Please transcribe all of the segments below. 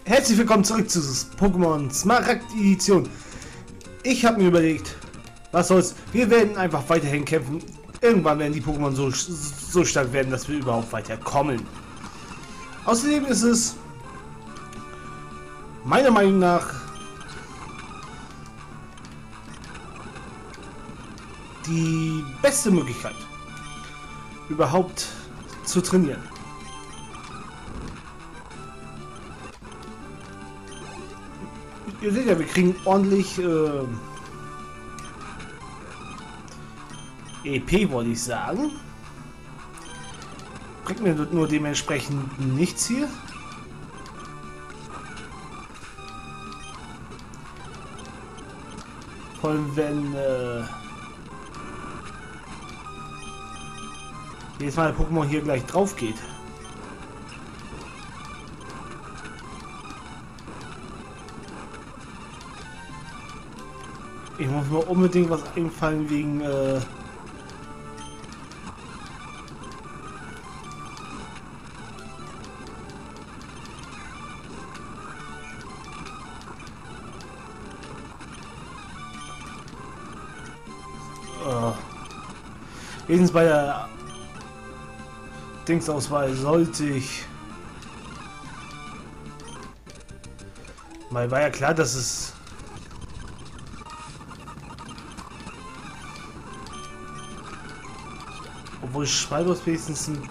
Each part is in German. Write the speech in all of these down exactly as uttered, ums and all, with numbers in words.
Herzlich willkommen zurück zu Pokémon Smaragd Edition. Ich habe mir überlegt, was soll's, wir werden einfach weiterhin kämpfen. Irgendwann werden die Pokémon so, so stark werden, dass wir überhaupt weiterkommen. Außerdem ist es meiner Meinung nach die beste Möglichkeit, überhaupt zu trainieren. Ihr seht ja, wir kriegen ordentlich äh, E P, wollte ich sagen. Bringt mir nur dementsprechend nichts hier. Vor allem wenn äh, jedes Mal der Pokémon hier gleich drauf geht. Ich muss mir unbedingt was einfallen wegen äh oh. Wenigstens bei der Dingsauswahl sollte ich mal, war ja klar, dass es obwohl Schwalbos wenigstens ein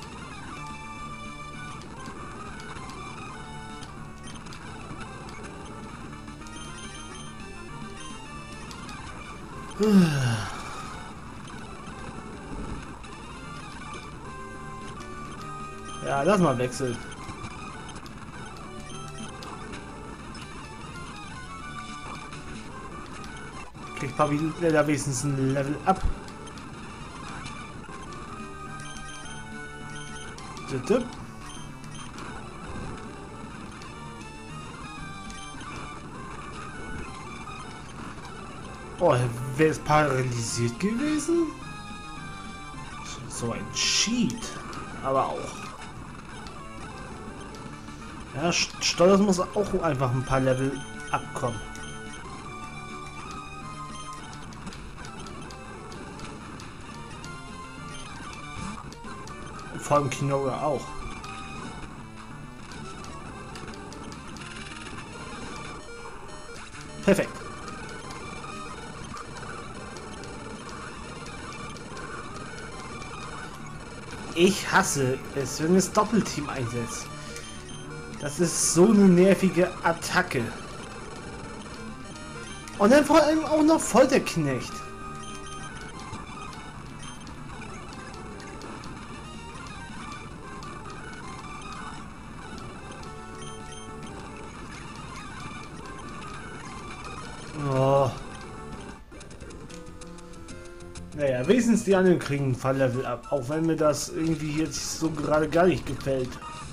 ja, lass mal wechseln. Kriegt Papi da wenigstens ein Level up. Oh, wäre es paralysiert gewesen? So ein Cheat. Aber auch. Ja, Stolz muss auch einfach ein paar Level abkommen. Vor allem Kinora auch. Perfekt. Ich hasse es, wenn es Doppelteam einsetzt. Das ist so eine nervige Attacke. Und dann vor allem auch noch Folterknecht. Oh. Naja, wenigstens die anderen kriegen ein Falllevel ab, auch wenn mir das irgendwie jetzt so gerade gar nicht gefällt.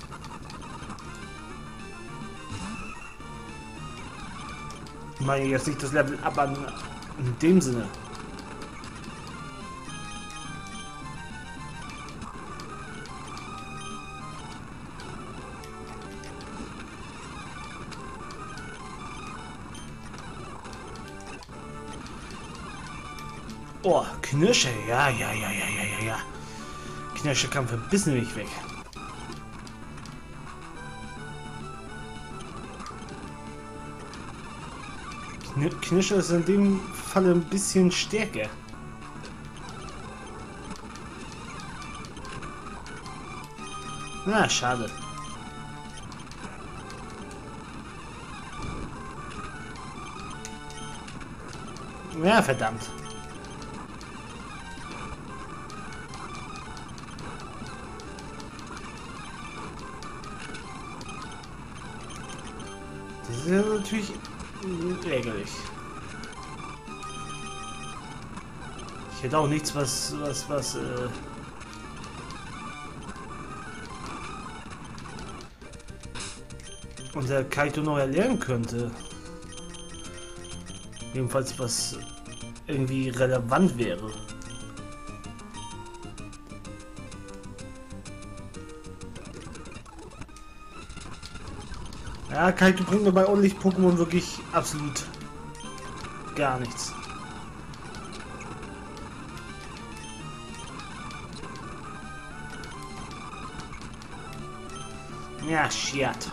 Ich meine jetzt nicht das Level ab an in dem Sinne. Oh, Knirsche, ja, ja, ja, ja, ja, ja, ja. Knirsche kam verbissen mich weg. Kn Knirsche ist in dem Fall ein bisschen stärker. Na, schade. Ja, verdammt. Das ist ja natürlich ärgerlich. Ich hätte auch nichts, was, was, was, äh unser Kaito noch erlernen könnte. Jedenfalls was irgendwie relevant wäre. Ja, Kaito bringt mir bei ordentlich Pokémon wirklich absolut gar nichts. Ja, shit.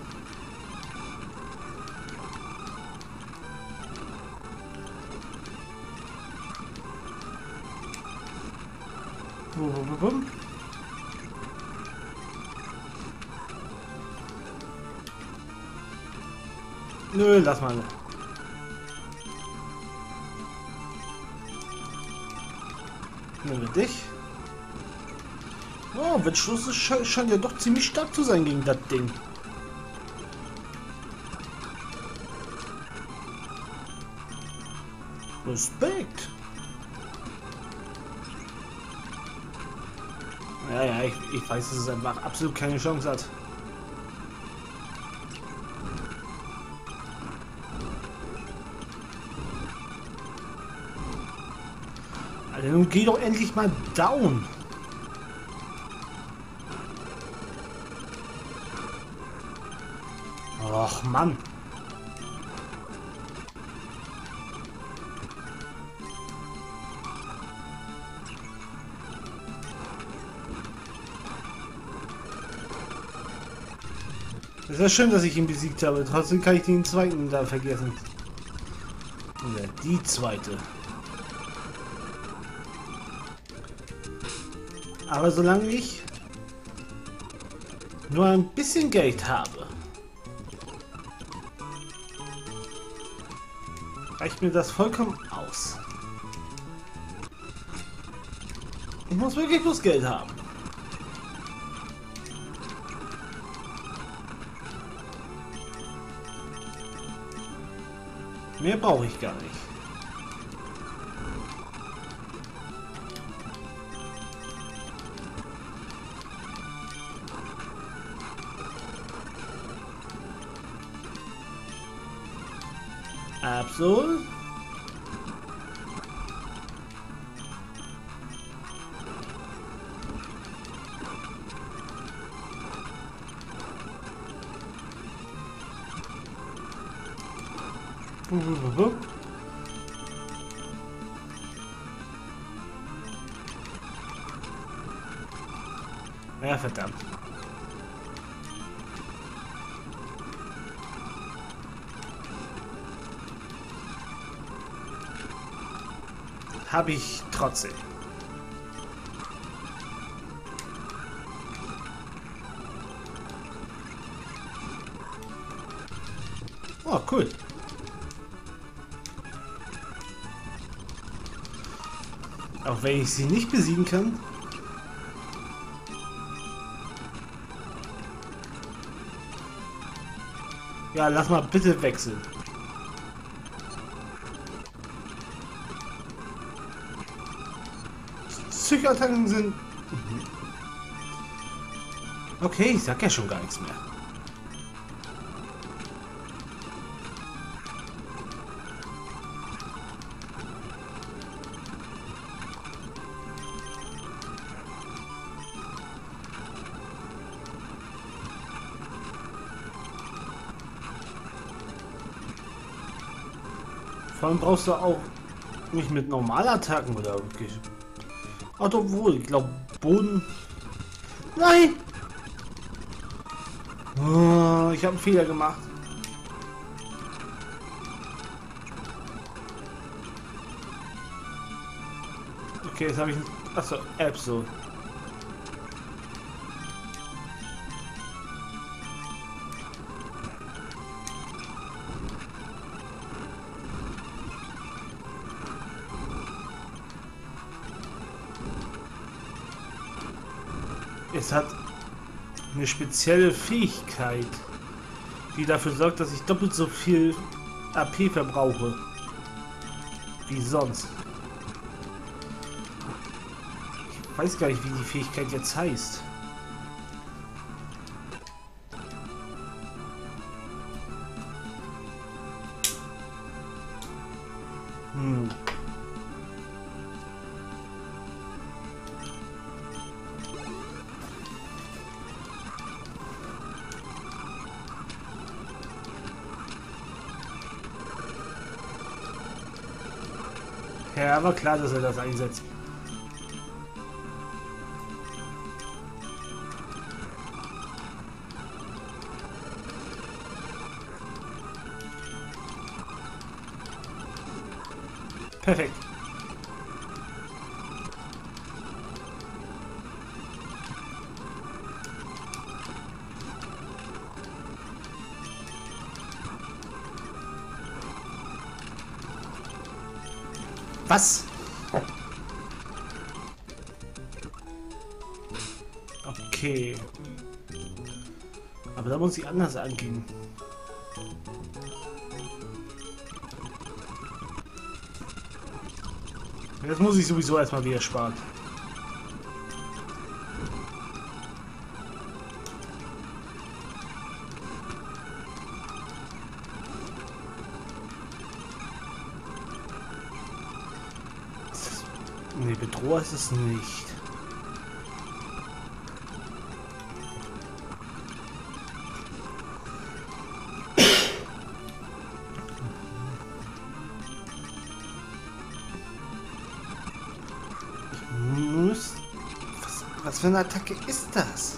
Bum, bum, bum. Nö, lass mal. Nehmen wir dich. Oh, Wettschluss ist, scheint ja doch ziemlich stark zu sein gegen das Ding. Respekt. Ja, ja, ich, ich weiß, dass es einfach absolut keine Chance hat. Alter, nun geh doch endlich mal down. Och, Mann. Es ist ja schön, dass ich ihn besiegt habe. Trotzdem kann ich den zweiten da vergessen. Oder die zweite. Aber solange ich nur ein bisschen Geld habe, reicht mir das vollkommen aus. Ich muss wirklich bloß Geld haben. Mehr brauche ich gar nicht. Absolut. Ja, verdammt. Habe ich trotzdem. Oh, cool. Auch wenn ich sie nicht besiegen kann. Ja, lass mal bitte wechseln. Psychoattacken sind... Okay, ich sag ja schon gar nichts mehr. Vor allem brauchst du auch nicht mit Normalattacken oder wirklich. Ach, obwohl, ich glaube Boden. Nein! Oh, ich habe einen Fehler gemacht. Okay, jetzt habe ich. Achso, App so. Es hat eine spezielle Fähigkeit, die dafür sorgt, dass ich doppelt so viel A P verbrauche wie sonst. Ich weiß gar nicht, wie die Fähigkeit jetzt heißt. Hm. Ja, war klar, dass er das einsetzt. Perfekt. Was? Okay. Aber da muss ich anders angehen. Das muss ich sowieso erstmal wieder sparen. Nee, Bedroher ist es nicht. Ich muss... Was, was für eine Attacke ist das?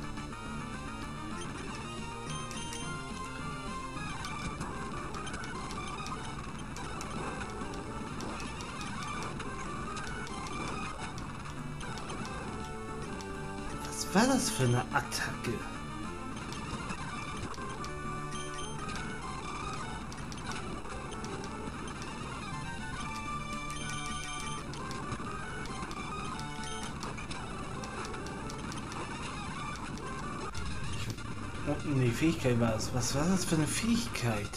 Was war das für eine Attacke? Oh, nee, Fähigkeit war es. Was war das für eine Fähigkeit?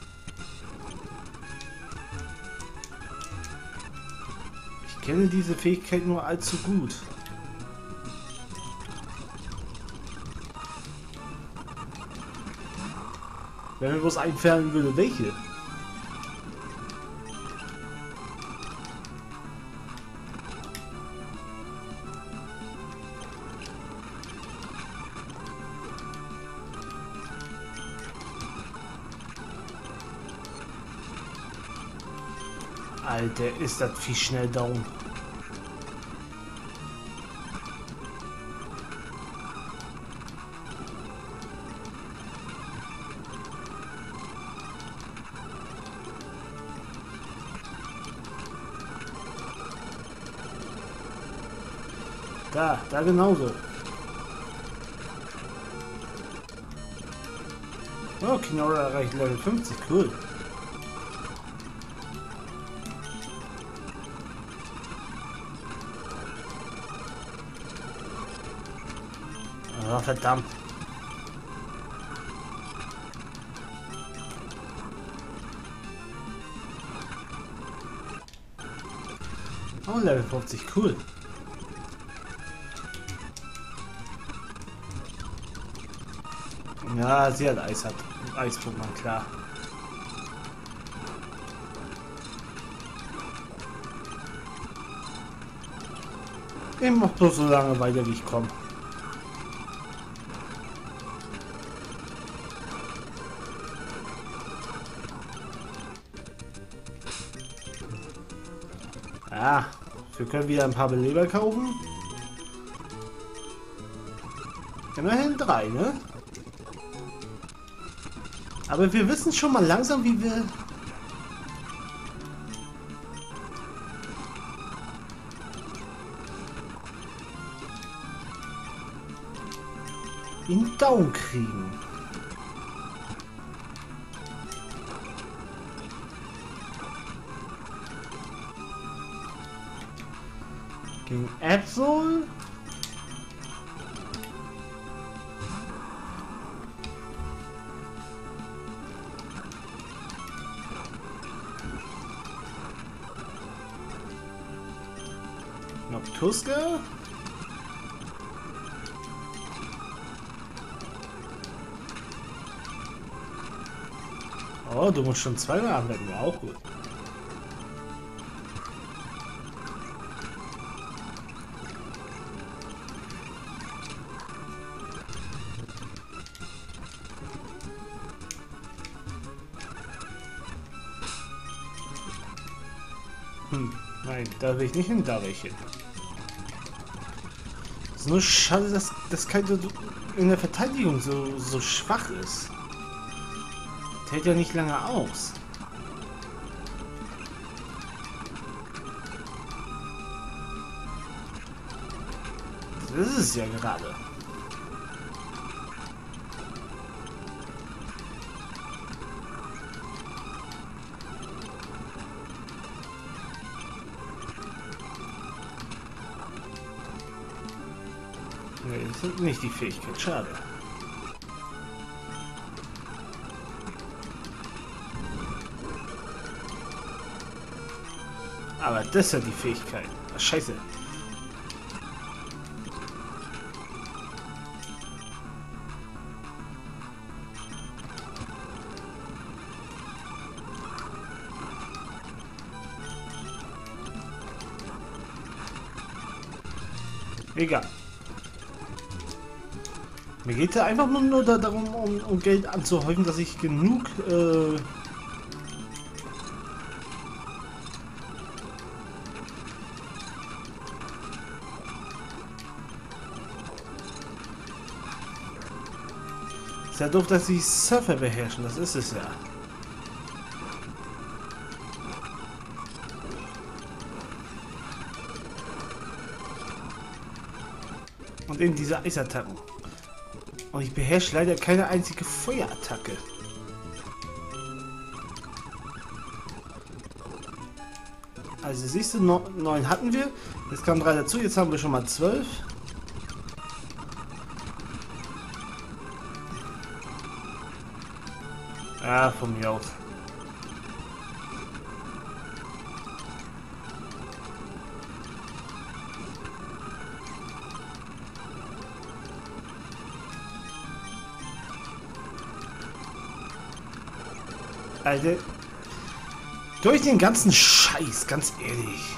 Ich kenne diese Fähigkeit nur allzu gut. Wenn mir bloß einfallen würde, welche? Alter, ist das viel schnell down. Da, da genauso. Oh, Kinora erreicht Level fünfzig, cool. Oh, verdammt. Oh, Level fünfzig, cool. Ja, sie hat Eis hat. Eis-Pokémon, klar. Ich mach bloß so lange weiter, wie ich komme. Ja, wir können wieder ein paar Beleber kaufen. Immerhin drei, ne? Aber wir wissen schon mal langsam, wie wir... ihn down kriegen. Gegen Absol? Noctuska? Oh, du musst schon zweimal anwenden, auch gut. Hm. Nein, da will ich nicht hin, da will ich hin. Es ist nur schade, dass das Kaito in der Verteidigung so, so schwach ist. Der hält ja nicht lange aus. Das ist es ja gerade. Nee, das ist nicht die Fähigkeit. Schade. Aber das ist ja die Fähigkeit. Ach, scheiße. Egal. Mir geht es einfach nur, nur darum, um, um Geld anzuhäufen, dass ich genug äh, ist ja doof, dass sie Surfer beherrschen, das ist es ja. Und eben diese Eisattacken. Und ich beherrsche leider keine einzige Feuerattacke. Also siehst du, neun hatten wir. Jetzt kamen drei dazu, jetzt haben wir schon mal zwölf. Ja, von mir aus. Alter, durch den ganzen Scheiß, ganz ehrlich.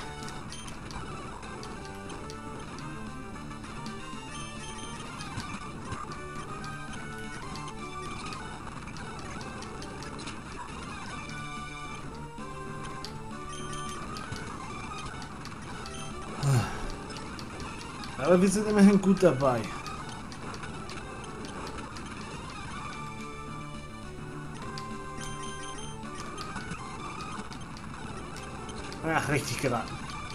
Aber wir sind immerhin gut dabei. Ach, richtig geraten.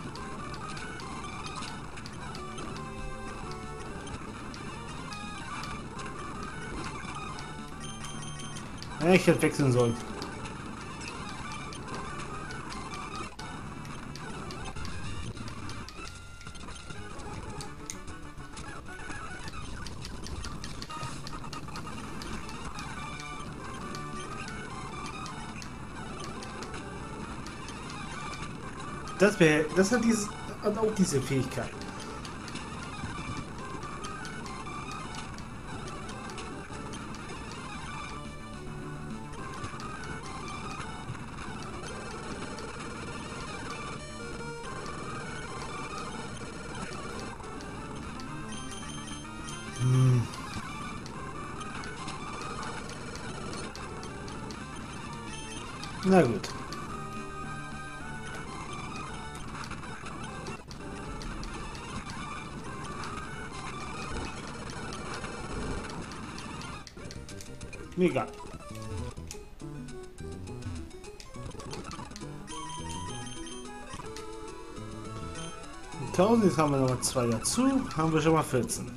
Ja, ich hätte wechseln sollen. Das wäre, das hat dieses, hat auch diese Fähigkeit. Hm. Na gut. Mega. tausend, jetzt haben wir noch mal zwei dazu, haben wir schon mal vierzehn.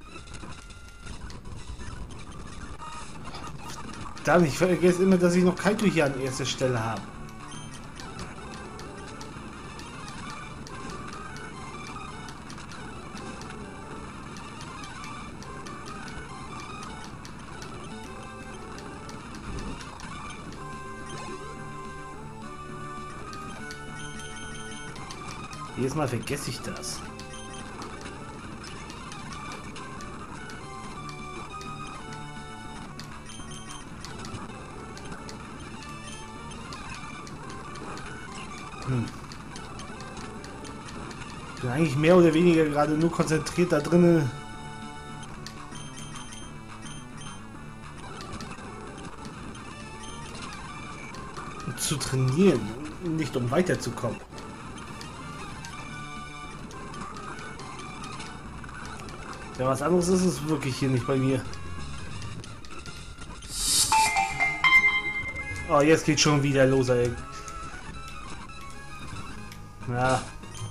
Dann, ich vergesse immer, dass ich noch Kaito hier an erster Stelle habe. Jedes Mal vergesse ich das. Hm. Ich bin eigentlich mehr oder weniger gerade nur konzentriert da drinnen. Zu trainieren, nicht um weiterzukommen. Ja, was anderes ist es wirklich hier nicht bei mir. Oh, jetzt geht schon wieder los, ey. Ja.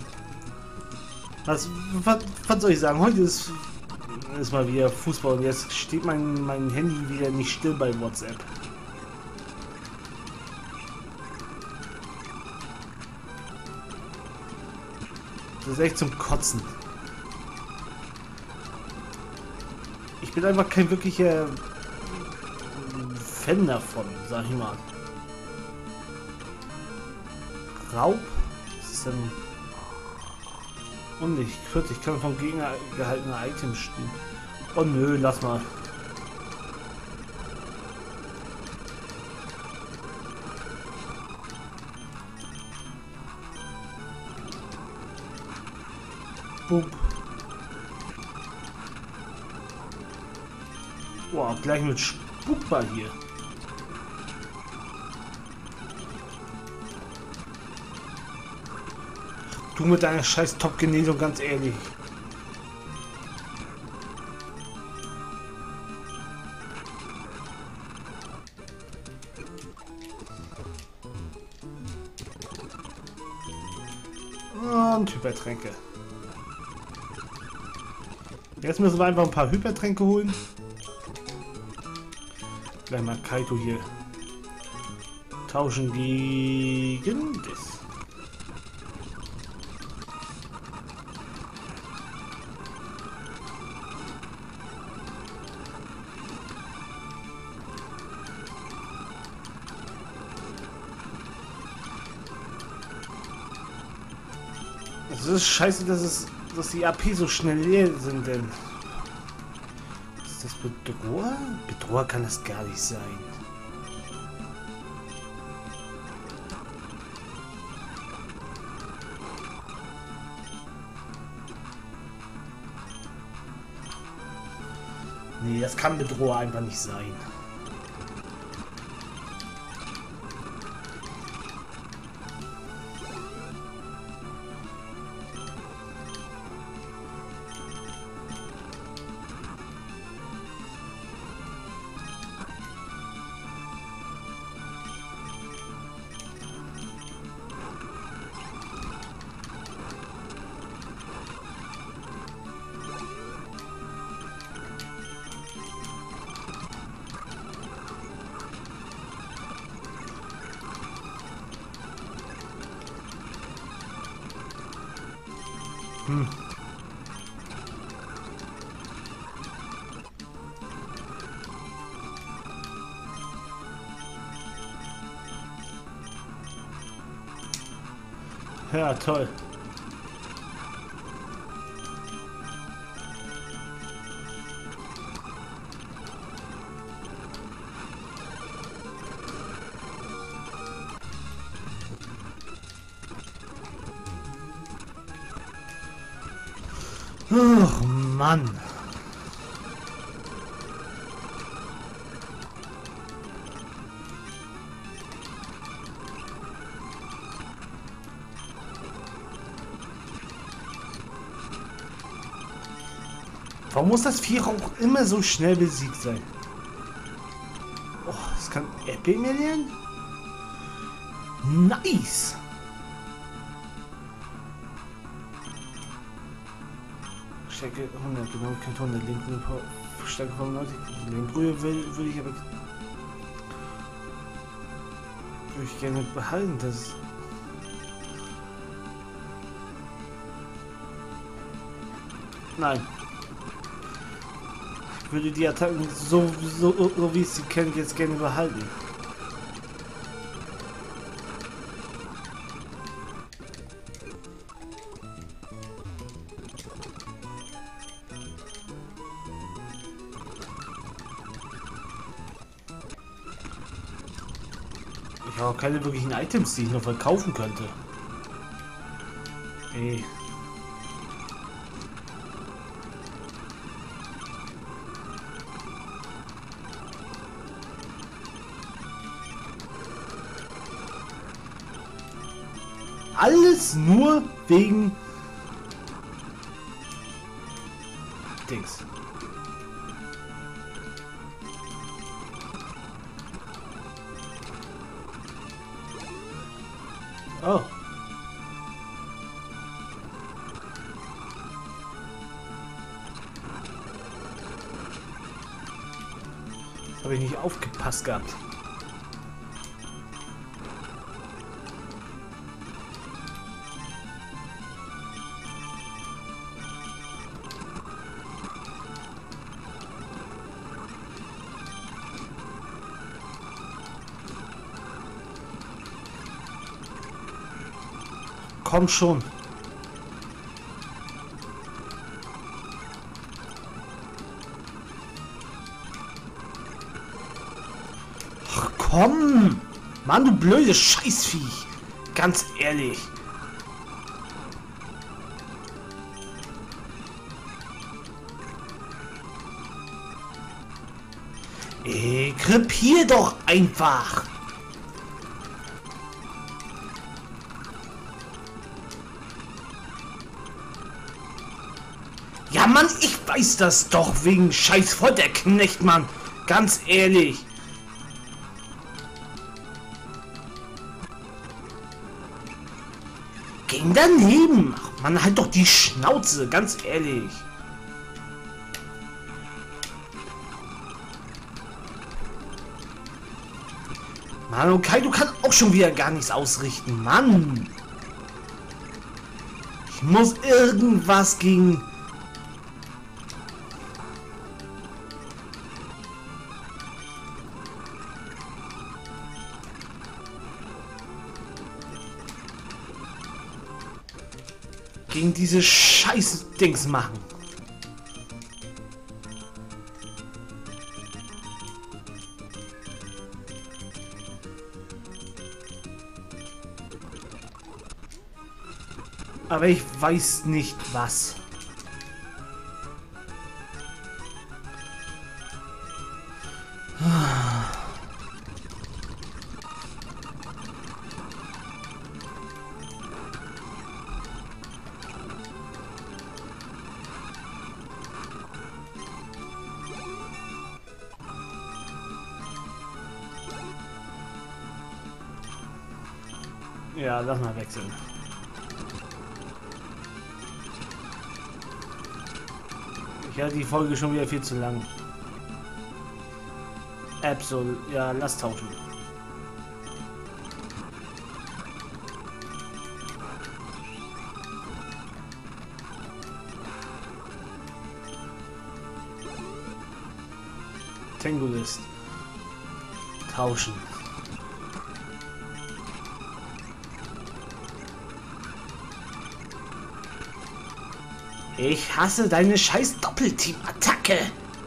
Was, was, was soll ich sagen? Heute ist, ist mal wieder Fußball und jetzt steht mein, mein Handy wieder nicht still bei WhatsApp. Das ist echt zum Kotzen. Ich bin einfach kein wirklicher Fan davon, sag ich mal. Raub? Was ist denn? Und nicht. vierzig kann vom Gegner gehaltene Items stehen. Oh nö, lass mal. Boop. Boah, gleich mit Spukbar hier. Du mit deiner scheiß Top-Genesung, ganz ehrlich. Und Hypertränke. Jetzt müssen wir einfach ein paar Hypertränke holen. Gleich mal Kaito hier tauschen gegen das. Es ist scheiße, dass es, dass die A P so schnell leer sind, denn ist das Bedroher? Bedroher kann das gar nicht sein. Nee, das kann Bedroher einfach nicht sein. Hm. Ja, toll. Ach, Mann. Warum muss das Viech auch immer so schnell besiegt sein? Oh, das kann Epic mir lernen? Nice! Stärke hundert, genau, kennt hundert. Lenkbrühe, Stärke von neunzig. Lenkbrühe will, will ich aber. Würde ich gerne behalten, das. Nein. Ich würde die Attacken so, so, so wie ich sie kenne, jetzt gerne behalten. Ich habe keine wirklichen Items, die ich noch verkaufen könnte. Ey. Alles nur wegen Dings. Oh. Das habe ich nicht aufgepasst gehabt. Komm schon. Ach komm. Mann, du blödes Scheißviech. Ganz ehrlich. Ey, krepier doch einfach. Ja, Mann, ich weiß das doch wegen scheiß Folterknecht, Mann. Ganz ehrlich. Ging daneben. Ach, Mann, halt doch die Schnauze, ganz ehrlich. Mann, okay, du kannst auch schon wieder gar nichts ausrichten, Mann. Ich muss irgendwas gegen... gegen diese Scheiß-Dings machen. Aber ich weiß nicht was. Ja, lass mal wechseln. Ich hatte die Folge schon wieder viel zu lang. Absolut. Ja, lass tauschen. Tangolist. Tauschen. Ich hasse deine scheiß Doppelteam-Attacke.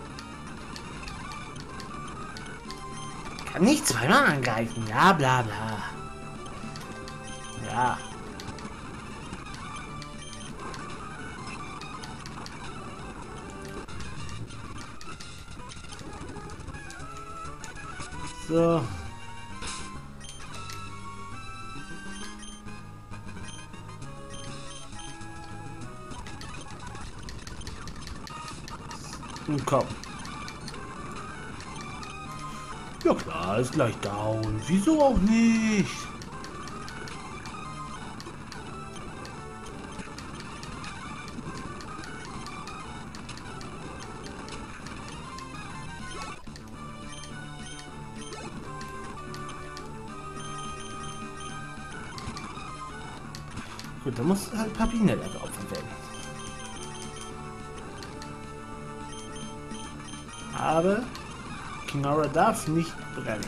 Kann nicht zweimal angreifen. Ja, bla bla. Ja. So. Komm. Ja klar, ist gleich down. Wieso auch nicht? Gut, da muss halt Papinella geopfert werden. Aber Kinora darf nicht brennen.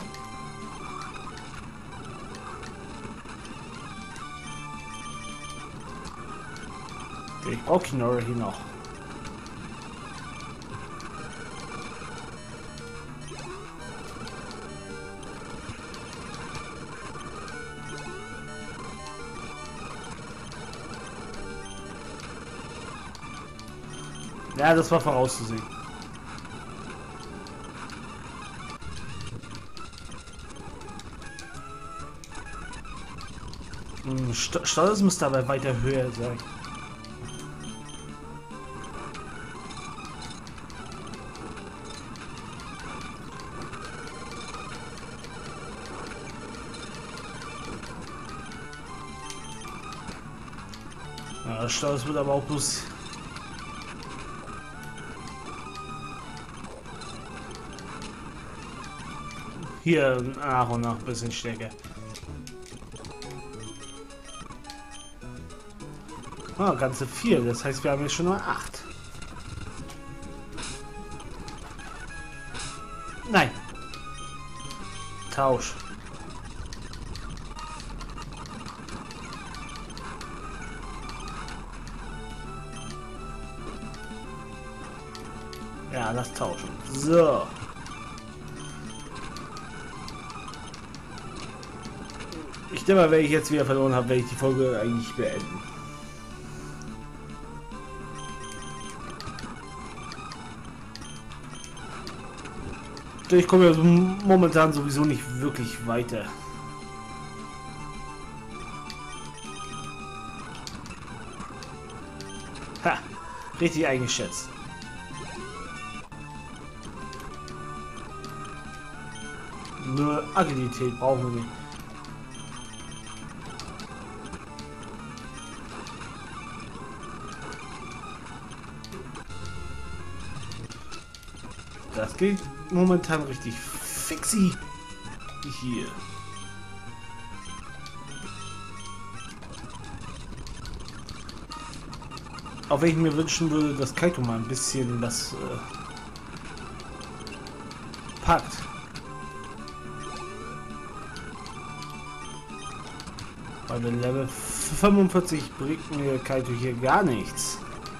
Ich brauche Kinora hier noch. Ja, das war vorauszusehen. St Stolz muss dabei weiter höher sein. Ja, Staus wird aber auch bloß... Hier nach und nach ein bisschen stärker. Ah, ganze vier. Das heißt, wir haben jetzt schon mal acht. Nein. Tausch. Ja, lass tauschen. So. Ich denke mal, wenn ich jetzt wieder verloren habe, werde ich die Folge eigentlich beenden. Ich komme ja momentan sowieso nicht wirklich weiter. Ha, richtig eingeschätzt. Nur Agilität brauchen wir nicht. Das geht momentan richtig fixi. Hier. Auch wenn ich mir wünschen würde, dass Kaito mal ein bisschen was äh, packt. Bei dem Level fünfundvierzig bringt mir Kaito hier gar nichts.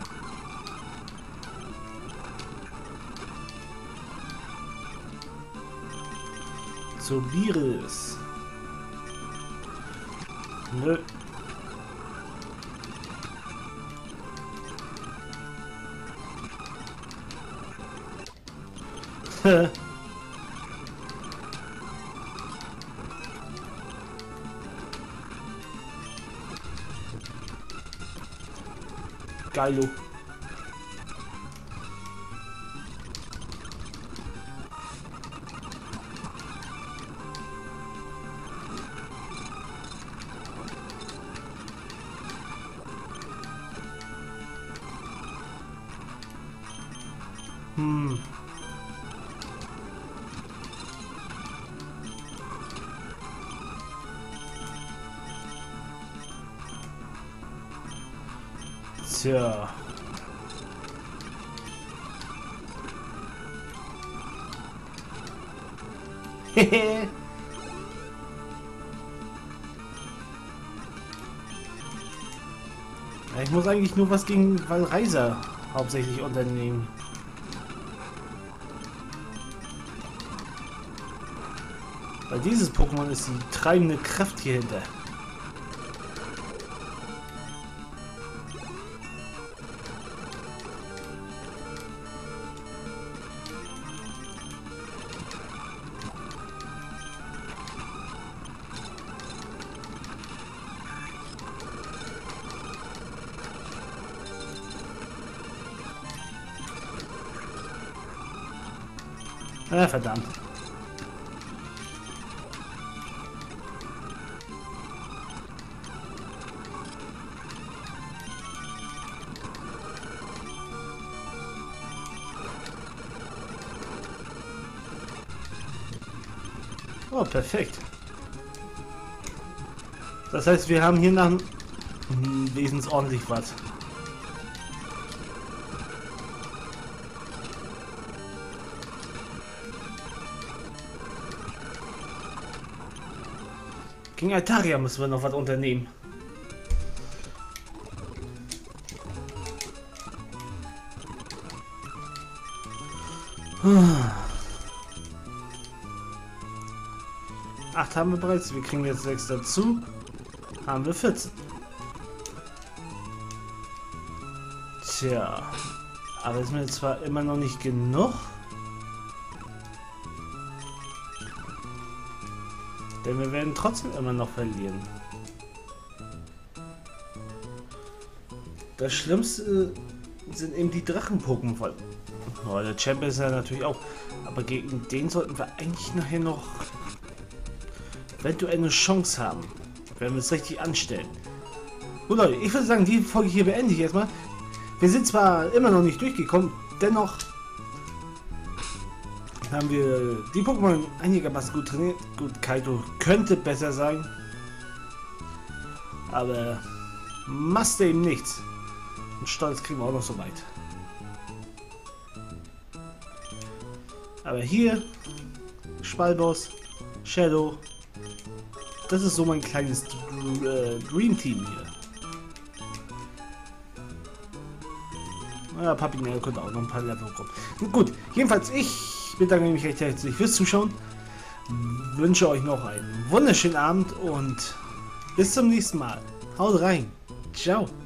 So Biris. Nö. Geilo. Hm. Tja. Hehe. Ich muss eigentlich nur was gegen Valreiser hauptsächlich unternehmen. Weil dieses Pokémon ist die treibende Kraft hier hinter. Ah, verdammt. Oh, perfekt. Das heißt, wir haben hier nach hm, wesentlich ordentlich was. Gegen Altaria müssen wir noch was unternehmen. acht haben wir bereits, wir kriegen jetzt sechs dazu. Haben wir vierzehn. Tja, aber ist mir zwar immer noch nicht genug. Denn wir werden trotzdem immer noch verlieren. Das Schlimmste sind eben die Drachen-Pokémon. Oh, der Champion ist ja natürlich auch. Aber gegen den sollten wir eigentlich nachher noch eventuell eine Chance haben. Wenn wir es richtig anstellen. Gut Leute, ich würde sagen, die Folge hier beende ich erstmal. Wir sind zwar immer noch nicht durchgekommen, dennoch haben wir die Pokémon einigermaßen gut trainiert. Gut, Kaito könnte besser sein, aber machst eben nichts. Und Stolz kriegen wir auch noch so weit. Aber hier Spalbos, Shadow, das ist so mein kleines äh, Dream Team hier. Ja, Papinel könnte auch noch ein paar Level kommen. Gut, jedenfalls ich bedanke mich recht herzlich fürs Zuschauen. Wünsche euch noch einen wunderschönen Abend und bis zum nächsten Mal. Haut rein. Ciao.